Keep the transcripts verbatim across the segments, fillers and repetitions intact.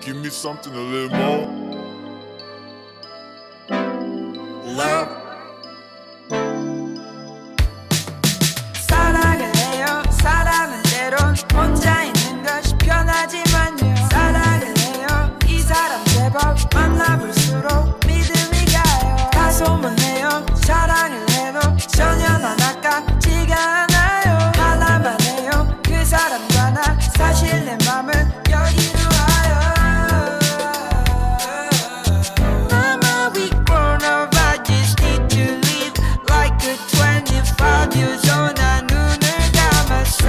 Give me something a little more. Love. 사랑을 해요. 사랑은 때론 혼자 있는 것이 편하지만요. 사랑을 해요. 이 사람 제법 만나볼수록 믿음이 가요. 가소문해요. 사랑을 해도 전혀 난 아깝지가 않아요. 하나만 해요. 그 사람과 나 사실 내 맘은 여기로 와요. Mama, we grown up. I just need to live like a twenty-five years old. 나 눈을 감았어.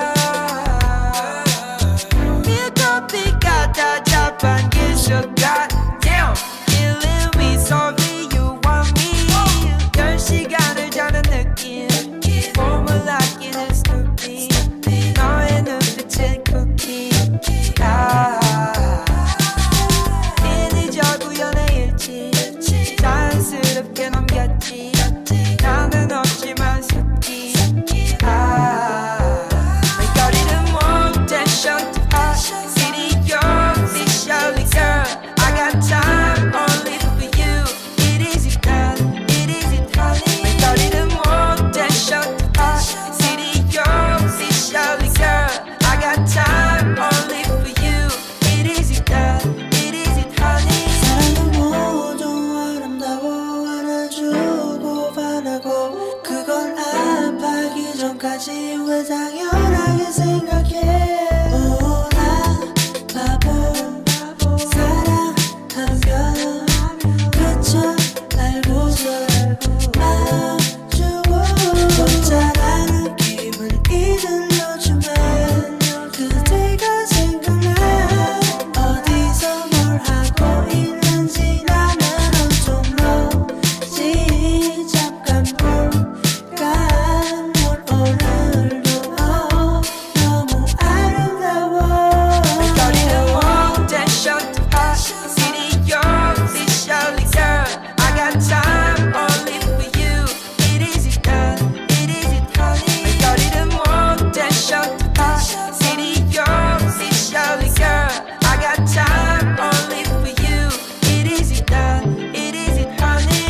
밀커피가 다 자판기서 goddamn killing me. Sorry you want me. 열 시간을 자는 느낌. 몸을 아끼는 stupid. 너의 눈빛은 쿠키. 아, 인위적 우연의 일치. 자연스럽게 넘겼지. 나는 없지만 습기. 아, 내 거리는 more tension to hot. City you're officially girl. I got time only for you. It is it done. It is it honey. 내 거리는 more tension to hot. City you're officially girl. I got time only for you. It is it done. It is it honey. 사랑은 모두 아름다워 안아주고 바라고 그걸 아파하기 전까지 왜 당연하게 생각해. 오라 바보 사랑하면 그쳐 날고서 마음 주고 혼자라는 기분 이들려주면 그대가 생각나. 어디서 뭘 하고 있는지 나는 온통 너지. 잠깐 볼까 뭘 오늘도 어, 너무 아름다워. 내 거리는 more tension to hot. City you're officially girl. I got time only for you. It is it done. It is it honey. 내 거리는 more tension to hot. City you're officially girl. I got time only for you. It is it done. It is it honey.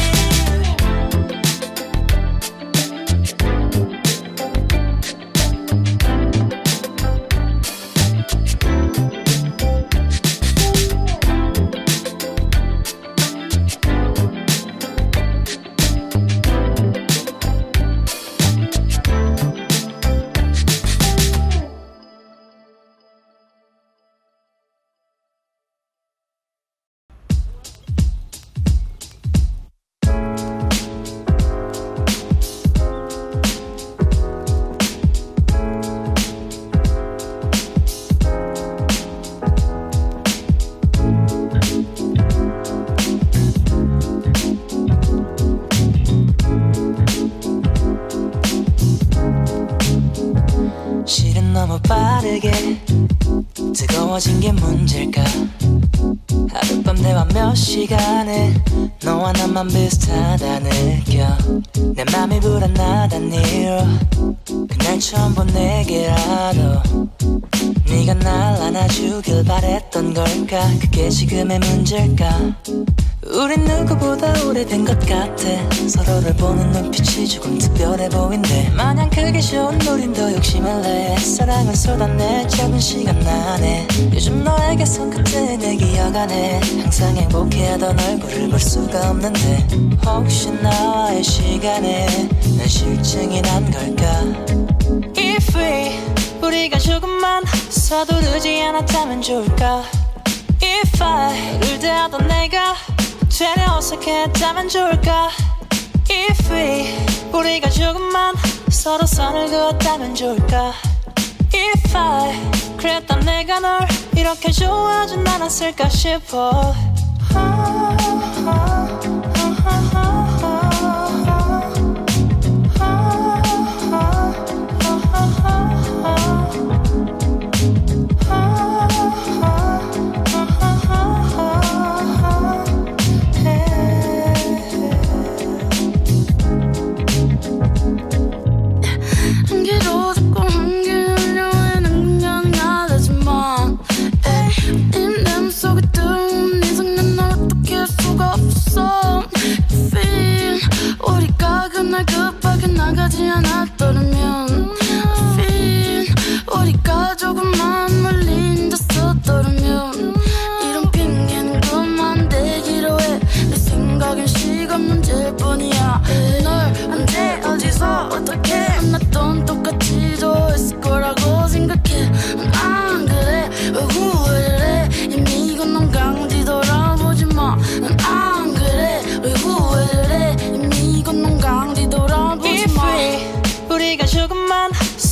실은 너무 빠르게 뜨거워진 게 문제일까. 하룻밤 대화 몇 시간에 너와 나만 비슷하다 느껴. 내 맘이 불안하단 이유로 그날 처음 본 내게라도 네가 날 안아주길 바랬던 걸까. 그게 지금의 문제일까. 우린 누구보다 오래된 것 같아. 서로를 보는 눈빛이 조금 특별해 보인대. 마냥 크게 좋은 우린 더 욕심을 내. 사랑을 쏟아내 적은 시간 안에. 요즘 너에게 손끝에 내 기억 안에 항상 행복해하던 얼굴을 볼 수가 없는데 혹시 나와의 시간에 난 실증이 난 걸까. If we 우리가 조금만 서두르지 않았다면 좋을까. If I 너를 대하던 내가 되려 어색했다면 좋을까. If we 우리가 조금만 서로 선을 그었다면 좋을까. If I 그랬던 내가 널 이렇게 좋아하진 않았을까 싶어. 속에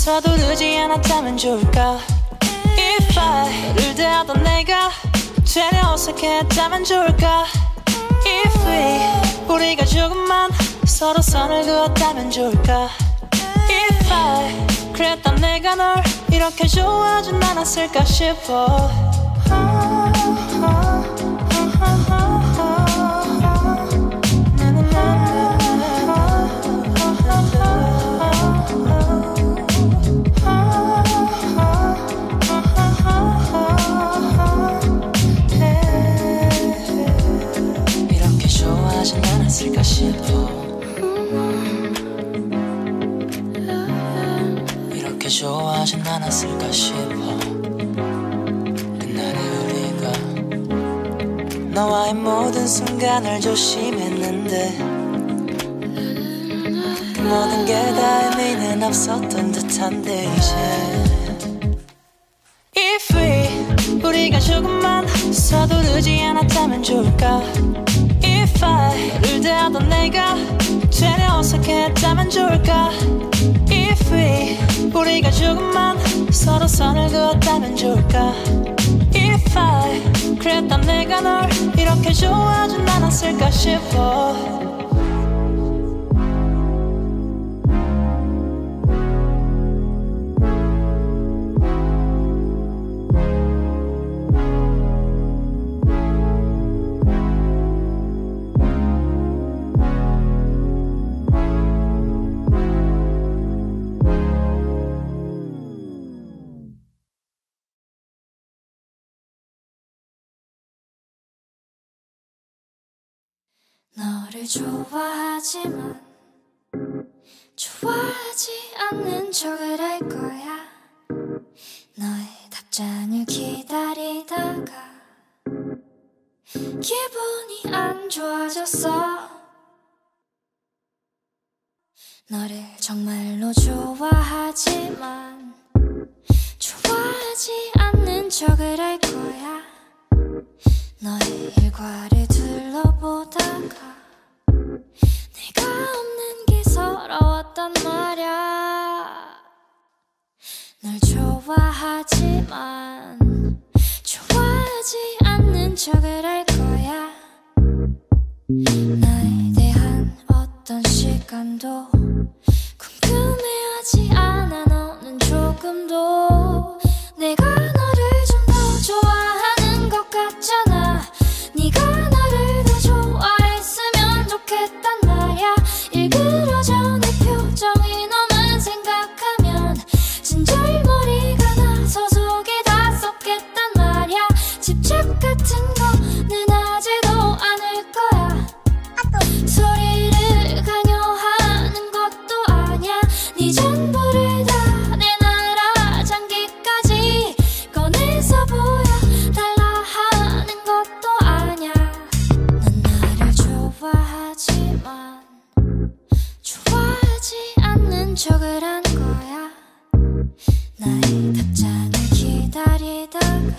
서두르지 않았다면 좋을까. If I 너를 대하던 내가 되려 어색했다면 좋을까. If we 우리가 조금만 서로 선을 그었다면 좋을까. If I 그랬던 내가 널 이렇게 좋아하진 않았을까 싶어. 이렇게 좋아하진 않았을까 싶어. 이렇게 좋아하진 않았을까 싶어. 그날의 우리가 너와의 모든 순간을 조심했는데 그 모든 게 다 의미는 없었던 듯한데 이제 If we 우리가 조금만 서두르지 않았다면 좋을까. If I 너를 대하던 내가 되려 어색했다면 좋을까. If we 우리가 조금만 서로 선을 그었다면 좋을까. If I 그랬던 내가 널 이렇게 좋아하진 않았을까 싶어. 너를 좋아하지만 좋아하지 않는 척을 할 거야. 너의 답장을 기다리다가 기분이 안 좋아졌어. 너를 정말로 좋아하지만 좋아하지 않는 척을 할 거야. 너의 일과를 둘러보다가 내가 없는 게 서러웠단 말야. 널 좋아하지만 좋아하지 않는 척을 할 거야. 나에 대한 어떤 시간도 궁금해하지 않아. 너는 조금도 내가 너를 좀 더 좋아하는 것 같잖아. 네가 나를 더 좋아했으면 좋겠단 말야. 일그러져 내 표정이 너만 생각하면 진절머리가 나서 속이 다 썩겠단 말야. 집착 같은 거는 아직도 않을 거야. 소리를 강요하는 것도 아냐. 네 전부를 다 내 나라 장기까지 꺼내서 보여달라 하는 것도 아냐. 넌 나를 좋아하지만 좋아하지 않는 척을 한 거야. 나의 답장을 기다리다가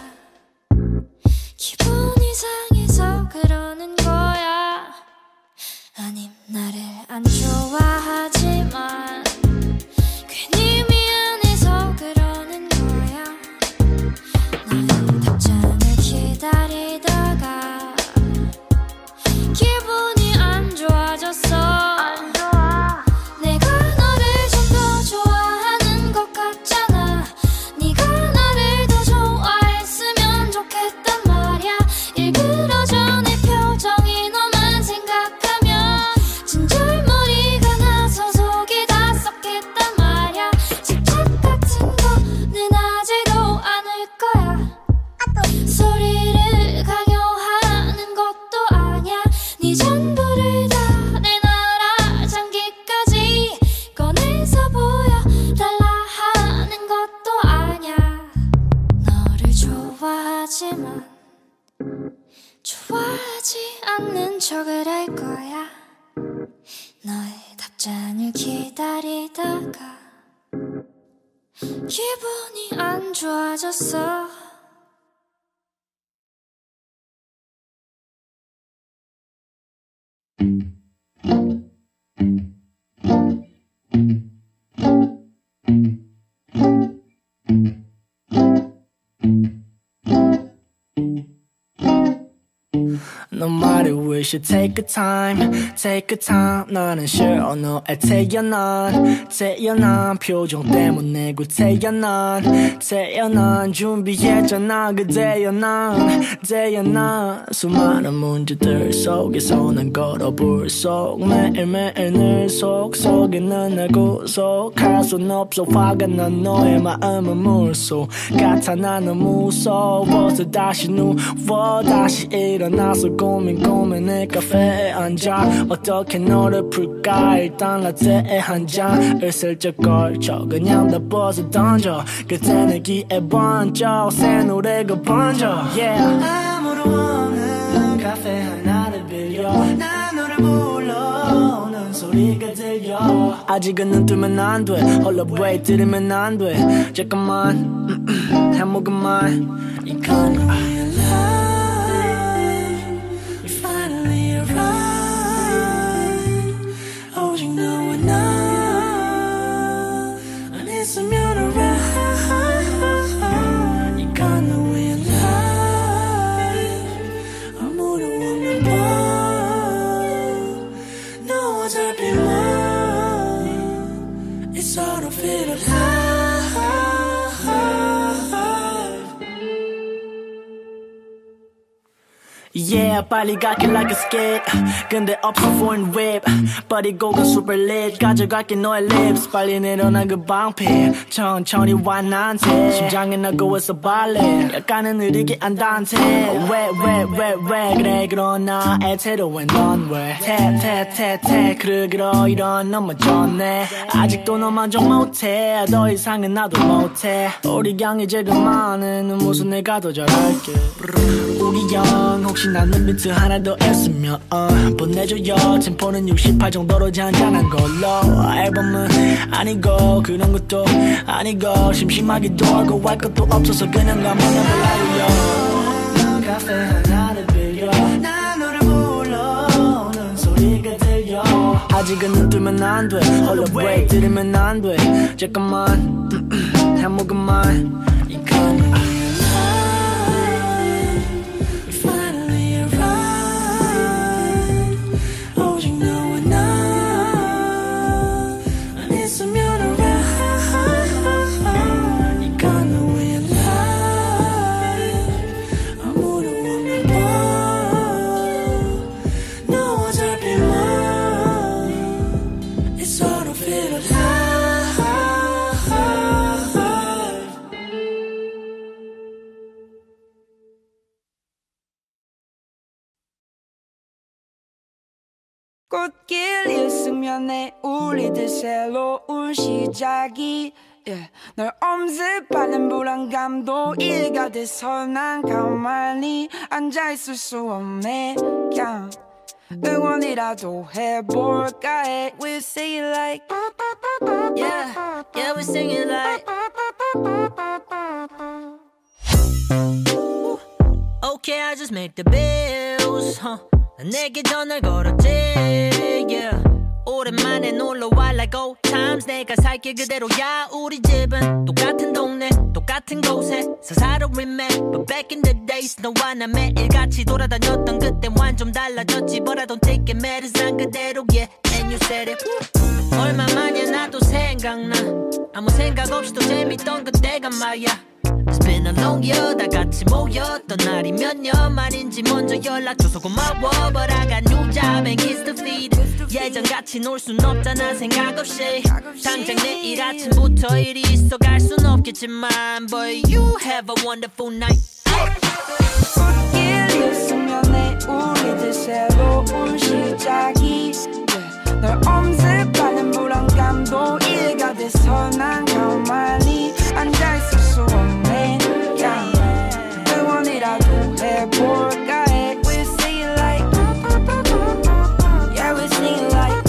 기분이 상해서 그러는 거야. 아님 나를 안 좋아하지만 괜히 미안해서 그러는 거야. 나의 답장을 기다리다가 기분이 안 좋아졌어. 내가 너를 좀 더 좋아하는 것 같잖아. 네가 나를 더 좋아했으면 좋겠단 말야. 일그러져 내 표정이 너만 생각하면 진절머리가 나서 속이 다 썩겠단 말야. 집착 같은 거는 아직도 않을 거야. 소리를 강요하는 것도 아냐. 네 전부를 다 내 나라 장기까지 꺼내서 보여달라 하는 것도 아냐. 너를 좋아하지만 좋아하지 않는 척을 할 거야. 너의 답장을 기다리다가 기분이 안 좋아졌어. Nobody we should take a time take a time 나는 sure 너에 태어난 태어난 표정 때문에 곧 태어난 태어난 준비했잖아 그대여 난 태어난 수많은 문제들 속에서 난 걸어볼 속 매일매일 늘 속속에는 날 구속할 순 없어 화가 난 너의 마음은 물속 같아 나는 무서워서 다시 누워 다시 일어나서 고민 고민해 카페에 앉아 어떻게 너를 풀까 일단 라떼에 한 잔을 슬쩍 걸쳐 그냥 다 벗어 던져 그때 내 귀에 번쩍 새 노래가 번져 yeah. 아무도 없는 카페 하나를 빌려 난 너를 불러오는 소리가 들려 아직은 눈 뜨면 안 돼 홀로 wait 들으면 안 돼 잠깐만 해먹으면 이건 We finally arrived 오직 너와 나 안 했으면 alright 이건 we're alive 아무도 없는 밤 너와 잡히면 It's all to feel alive Yeah 빨리 갈게 like a skate 근데 없어 foreign whip 버리고가 super lit 가져갈게 너의 lips 빨리 내려놔 그 방패 천천히 와 나한테 심장에 나고 있어 발레 약간은 느리게 안단테 왜 왜 왜 왜 그래 그러나 애태로운 넌 왜 태태태태 그러기로 이런 너무 좋네 아직도 너 만족 못해 더 이상은 나도 못해 우리 향해 지금만은 무슨 내가 더 잘할게 우리 형 혹시 나는 비트 하나 더 했으면 uh, 보내줘요 템포는 육십팔 정도로 잔잔한 걸로 앨범은 아니고 그런 것도 아니고 심심하기도 하고 할 것도 없어서 그냥 가만히 몰라요 카페 하나를 빌려 난 너를 불러오는 소리가 들려 아직은 눈 뜨면 안 돼 홀로 wait 들으면 안 돼 잠깐만 해먹으면 이건 꽃길 일승면에 우리들 새로운 시작이 yeah. 널 엄습하는 불안감도 일가 돼서 난 가만히 앉아있을 수 없네 그냥 응원이라도 해볼까 해 We sing it like Yeah, yeah we sing it like Okay I just make the bills huh. 내게 전화를 걸었지 yeah. 오랜만에 놀러와 like old times 내가 살게 그대로야 우리 집은 똑같은 동네 똑같은 곳에 사사로 remake But back in the days 너와 나 매일 같이 돌아다녔던 그땐 완전 달라졌지 But I don't take it matters 난 그대로 yeah And you said it 얼마만이야 나도 생각나 아무 생각 없이도 재밌던 그때가 말야 It's been a long year 다 같이 모였던 날이 몇 년 만인지 먼저 연락줘서 고마워 But I got new job and kids to feed 예전같이 놀 순 없잖아 생각 없이 당장 내일 아침부터 일이 있어 갈 순 없겠지만 But you have a wonderful night 꽃길 일승면에 우리들 새로운 시작이 널 엄습하는 불안감도 일가 돼서 난 가만히 앉아있을 수 없네 그냥 응원이라도 해볼까 해 We sing it like Yeah we sing it like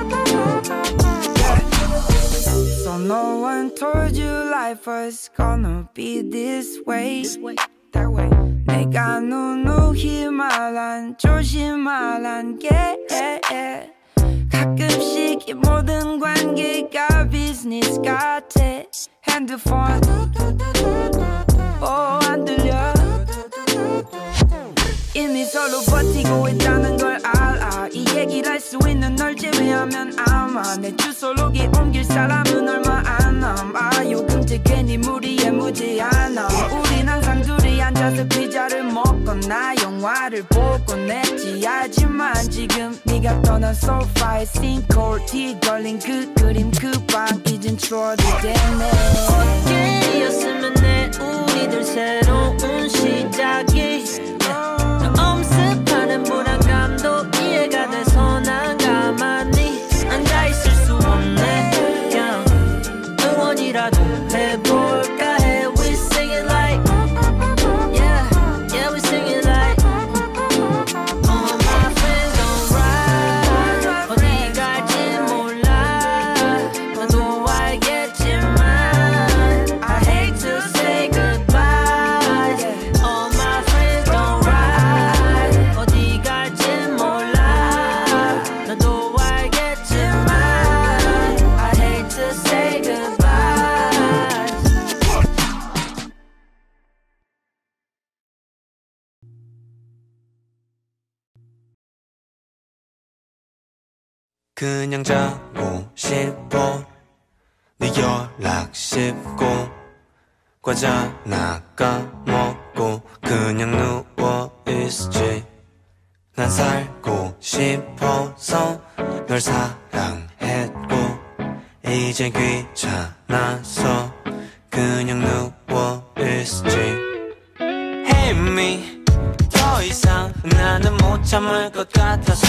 yeah. So no one told you life was gonna be this way That way 내가 누누이 말한 조심하란 게 가끔씩 이 모든 관계가 비즈니스 같아 핸드폰 오 안 들려 이미 서로 버티고 남아 내 주소록에 옮길 사람은 얼마 안 남아 요금제 괜히 무리에 무지않아 우린 항상 둘이 앉아서 피자를 먹거나 영화를 보곤 했지 하지만 지금 네가 떠난 소파에 싱크홀 걸린 그 그림 그 방 이젠 추억이 됐네 꽃길이었으면 해 우리들 새로운 시작이 엄습하는 불안감도 이해가 돼서 난 가만히 앉아있을 수 없네 그냥 응원이라도 해볼까 해 We sing it like Yeah, yeah we sing it like All my friends don't ride 어디 갈지 몰라 너도 알겠지만 I hate to say goodbye All my friends don't ride 어디 갈지 몰라 너도 알겠지만 I hate to say goodbye 그냥 자고 싶어 네 연락 씹고 과자 나가 먹고 그냥 누워 있지 난 살고 싶어서 널 사랑했고 이젠 귀찮아서 그냥 누워 있지 Hey me 더 이상 나는 못 참을 것 같아서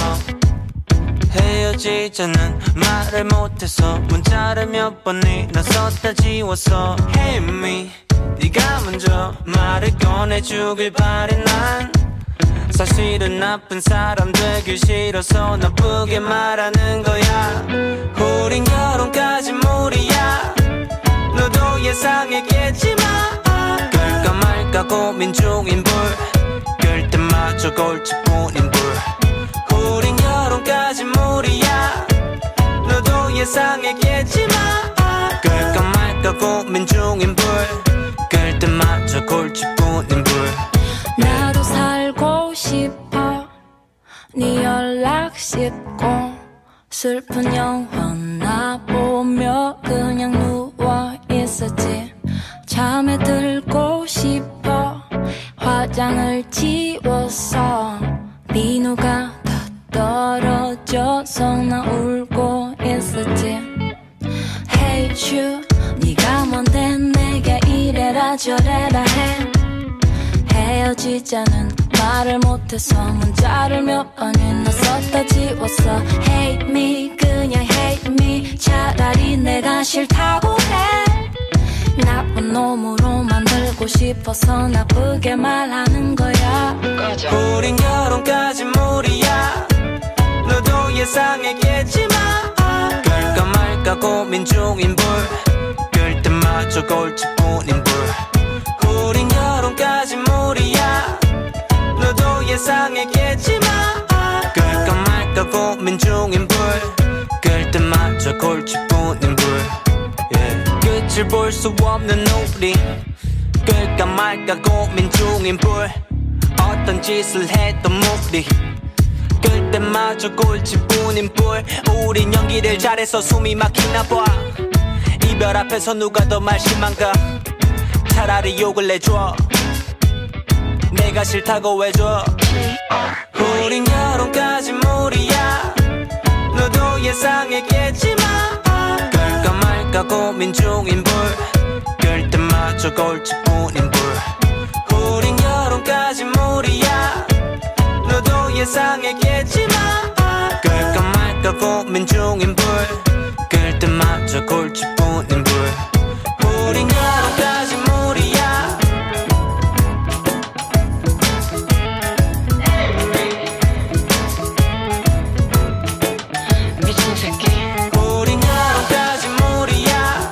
헤어지자는 말을 못해서 문자를 몇 번이나 썼다 지웠어 Hey me 네가 먼저 말을 꺼내주길 바래 난 사실은 나쁜 사람 되길 싫어서 나쁘게 말하는 거야 우린 결혼까지 무리야 너도 예상했겠지만 끌까 말까 고민 중인 불 끌 때마저 골치뿐인 불 우린 결혼까지 무리야 너도 예상했겠지만 끌까 말까 고민 중인 불 끌 때마저 골치뿐인 불 나도 살고 싶어 네 연락 씹고 슬픈 영화나 보며 그냥 누워 있었지 잠에 들고 싶어 화장을 지웠어 비누가 다 떨어져서 나 울고 있었지 Hey you 네가 뭔데 내게 이래라 저래라 해 헤어지자는 말을 못해서 문자를 몇 번이나 썼다 지웠어 Hate me 그냥 hate me 차라리 내가 싫다고 해 나쁜 놈으로 만들고 싶어서 나쁘게 말하는 거야 우린 결혼까지 무리야 너도 예상했겠지만 끌까 말까 고민 중인 불 끌 때마저 골치뿐인 불 우린 결혼까지 무리야 너도 예상했겠지만 끌까 말까 고민 중인 불 끌 때마저 골치뿐인 불 yeah. 끝을 볼 수 없는 우리 끌까 말까 고민 중인 불 어떤 짓을 해도 무리 끌 때마저 골치뿐인 불 우린 연기를 잘해서 숨이 막히나 봐 이별 앞에서 누가 더 말 심한가 차라리 욕을 내줘 내가 싫다고 해줘 우린 결혼까지 무리야 너도 예상했겠지만 끌까 말까 고민 중인 불 끌 때마저 골치뿐인 불 우린 결혼까지 무리야 너도 예상했겠지만 끌까 말까 고민 중인 불 끌 때마저 골치뿐인 불 우린 결혼까지 무리야 미친 새끼 우린 결혼까지 무리야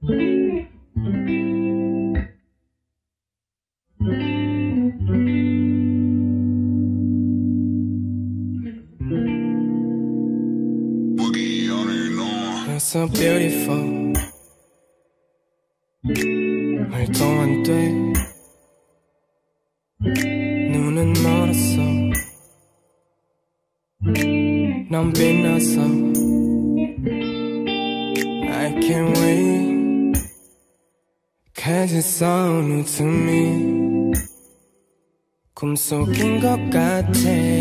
You're so beautiful. 말도 안 돼. 눈은 멀었어. 넌 빛나서. I can't wait. Cause it's so new to me. 꿈속인 것 같아.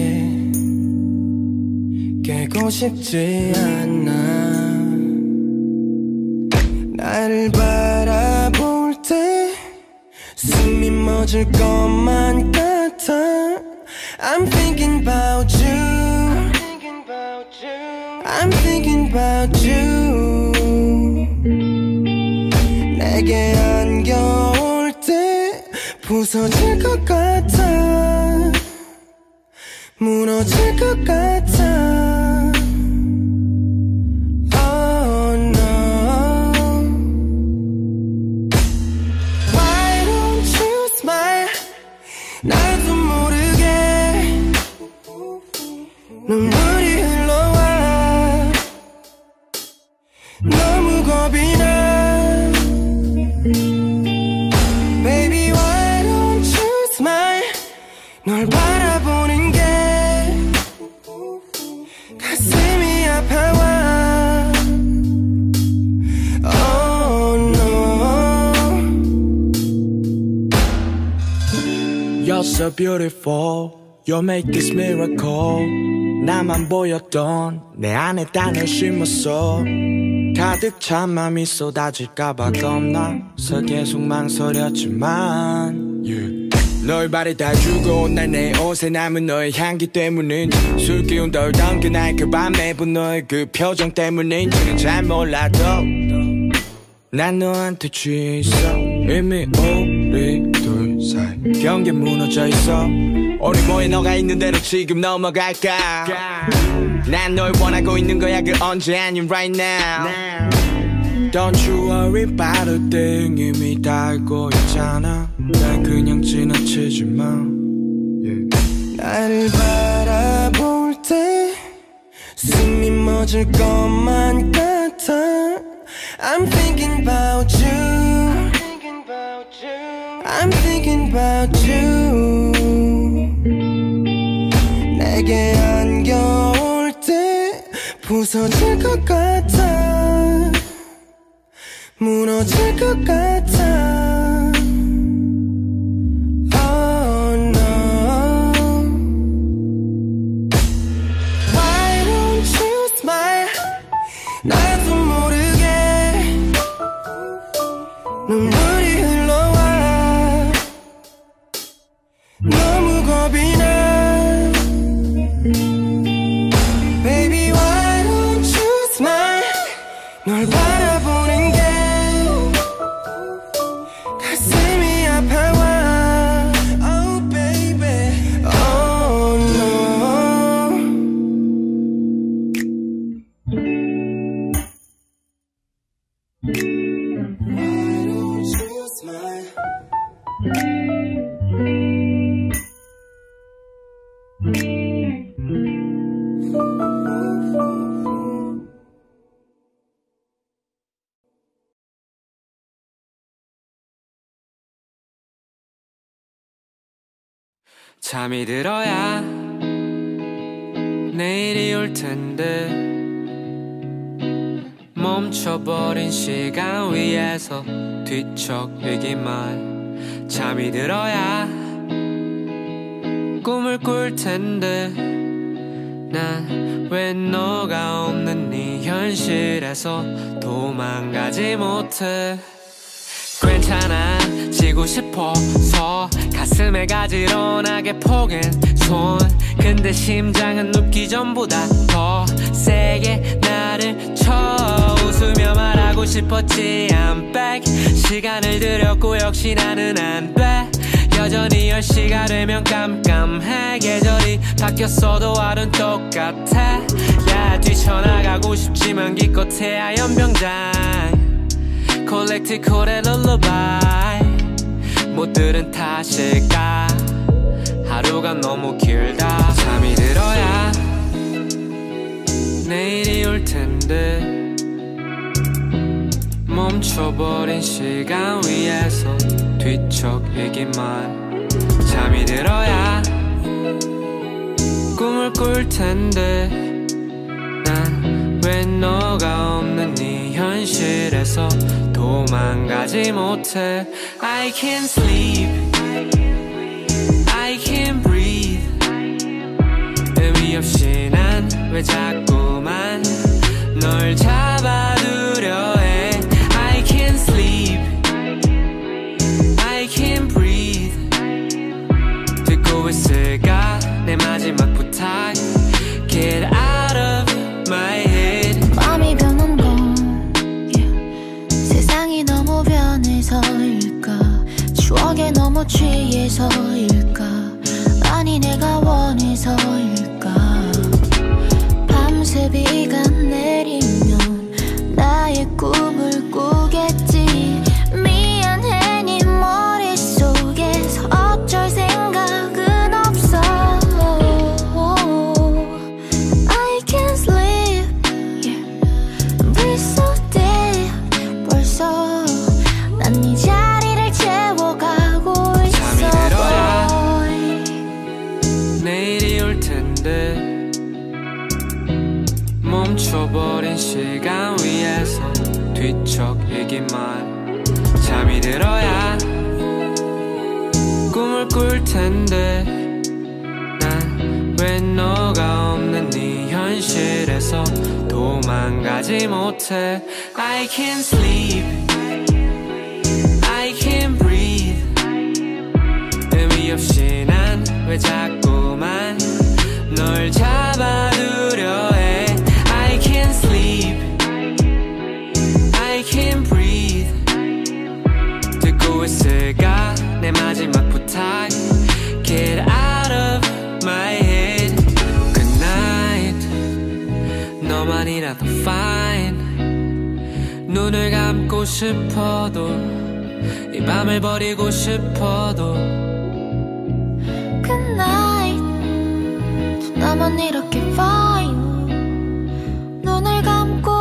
깨고 싶지 않아. 나를 바라볼 때 숨이 멎을 것만 같아. I'm thinking about you. I'm thinking about you. 내게 안겨올 때 부서질 것 같아. 무너질 것 같아. 나도 모르게 눈물이 흘러와. 너무 겁이 나. Baby why don't you smile. 널 바라보는 게 가슴이 아파와. Oh no. You're so beautiful. You make this miracle. 나만 보였던 내 안에 땅을 심었어. 가득 찬 맘이 쏟아질까봐 겁나서 계속 망설였지만 yeah. 널 바래다 주고 난 내 옷에 남은 너의 향기 때문인지 술 기운 덜던 그날 그 밤에 본 너의 그 표정 때문인지는 잘 몰라도 난 너한테 취해 있어. 이미 우리 둘 사이 경계 무너져 있어. 오늘 뭐해 너가 있는 대로 지금 넘어갈까. 난 널 원하고 있는 거야 그 언제 아님 right now. Don't you worry about a thing. 이미 다 알고 있잖아. 날 그냥 지나치지 마. yeah. 나를 바라볼 때 숨이 멎을 것만 같아. I'm thinking about you. I'm thinking about you. 내게 안겨올 때 부서질 것 같아. 무너질 것 같아. Oh no. Why don't you smile. 나도 모르게 눈물이 흘러와. 너무 겁이 나. Baby why don't you smile. 널 바라보는 게 가슴이 아파와. Oh baby. Oh no. Why don't you smile. 잠이 들어야 내일이 올 텐데 멈춰버린 시간 위에서 뒤척이기만. 잠이 들어야 꿈을 꿀 텐데 난 왜 너가 없는 이 현실에서 도망가지 못해. 괜찮아 지고 싶어서 가슴에 가지런 하게 포갠 손. 근데 심장은 눕기 전보다 더 세게 나를 쳐. 웃으며 말하고 싶었지 I'm back. 시간을 들였고 역시 나는 안 돼. 여전히 열 시가 되면 깜깜해. 계절이 바뀌었어도 하루는 똑같아. 야 뛰쳐나가고 싶지만 기껏해야 연병장. 콜레 프랙티컬의 룰루바이 못 들은 탓일까 하루가 너무 길다 잠이 들어야 내일이 올 텐데 멈춰버린 시간 위에서 뒤척이기만 잠이 들어야 꿈을 꿀 텐데 난 왜 너가 없는 이 현실에서 도망가지 못해 I can't sleep I can't breathe 의미 없이 난 왜 자꾸만 널 잡아두려 해 I can't sleep I can't breathe 듣고 있을까 내 마지막 부탁 Get out of my head 마음이 변한 건 yeah. 세상이 너무 변해서일까 추억에 너무 취해서일까 아니 내가 원해서일까 밤새 비가 내리면 나의 꿈을 꾸겠지 미안해 네 머릿속에서 어쩔 생각은 없어 I can't sleep yeah. Breathe so deep 벌써 난 네 자리를 채워가고 있어 잠이 들어야 내일이 올 텐데 멈춰버린 시간 위에서 뒤척이기만 잠이 들어야 꿈을 꿀 텐데 난 왜 너가 없는 이 현실에서 도망가지 못해 I can't sleep I can't breathe 의미 없이 난 왜 자꾸만 널 잡아두려 해 I can't sleep I can't breathe 듣고 있을까 내 마지막 부탁 Get out of my head Good night 너만이라도 fine 눈을 감고 싶어도 이 밤을 버리고 싶어도 Good night 나만 이렇게 fine 눈을 감고